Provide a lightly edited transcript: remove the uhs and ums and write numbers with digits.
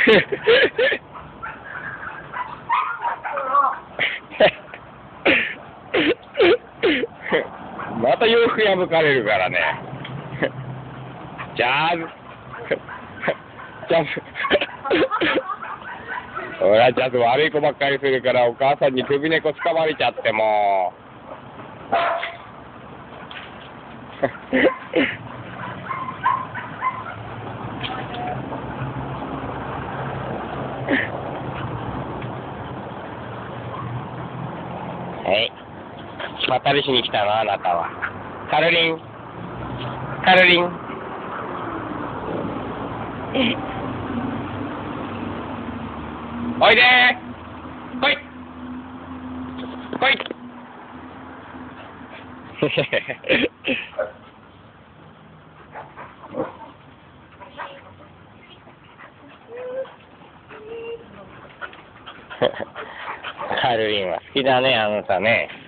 また洋服破かれるからね。ジャズ。ジャズ。ほら、ジャズ悪い子ばっかりするから、お母さんに首猫つかまれちゃってもはい。またりしに来たの、あなたは。カルリン。カルリン。おいでー。来い。来い。カルリンは好きだね、あなたね。